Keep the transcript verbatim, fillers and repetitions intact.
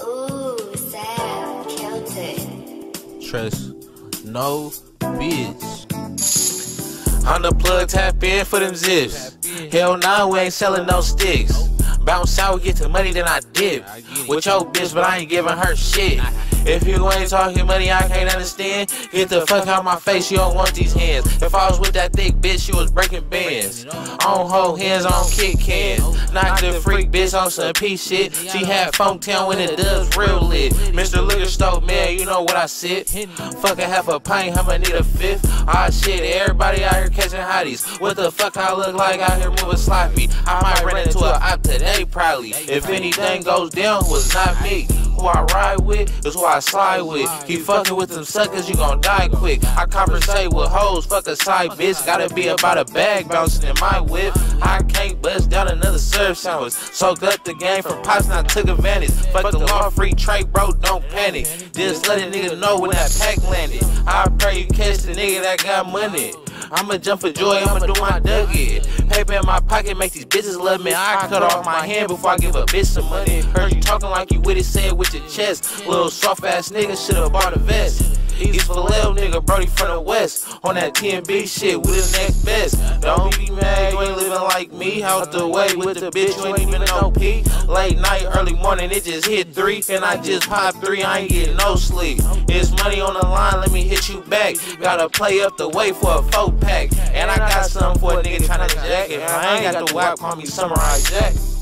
Ooh, Sam, killed it. Trust no bitch. I'm the plug, tap in for them zips. Hell nah, we ain't selling no sticks. Bounce out, get the money, then I dip. With your bitch, but I ain't giving her shit. If you ain't talking money, I can't understand. Get the fuck out my face, you don't want these hands. If I was with that thick bitch, she was breaking bands. I don't hold hands, I don't kick cans. Knock the freak bitch on some P shit. She had Funk Town when it does real lit. Mister Liquor Store, man, you know what I sit. Fuck a half a pint, I'ma need a fifth. Ah shit, everybody out here catching hotties. What the fuck I look like out here moving sloppy? I might run into a op today, probably. If anything goes down, it was not me. Who I ride with is who I slide with. Keep fucking with them suckers, you gon' die quick. I conversate with hoes, fuck a side bitch. Gotta be about a bag bouncing in my whip. I can't bust down another serve sandwich. Soaked up the game from pops and I took advantage. Fuck the law, free trade, bro, don't panic. Just let a nigga know when that pack landed. I pray you catch the nigga that got money. I'ma jump for joy, I'ma do my Dougie. Paper in my pocket, make these bitches love me. I cut off my hand before I give a bitch some money. Heard you talking like you with it, say it with your chest. Little soft ass nigga should've bought a vest. He's for little nigga, Brody from the west. On that T M B shit, we the next best. Don't be mad, you ain't living like me. Out the way with the bitch, you ain't even no P. Late night, early morning, it just hit three. And I just popped three, I ain't getting no sleep. It's money on the line, let me hit you back. Gotta play up the way for a four pack. And I got something for a nigga tryna jack. If I ain't got the whack, call me Samurai Jack.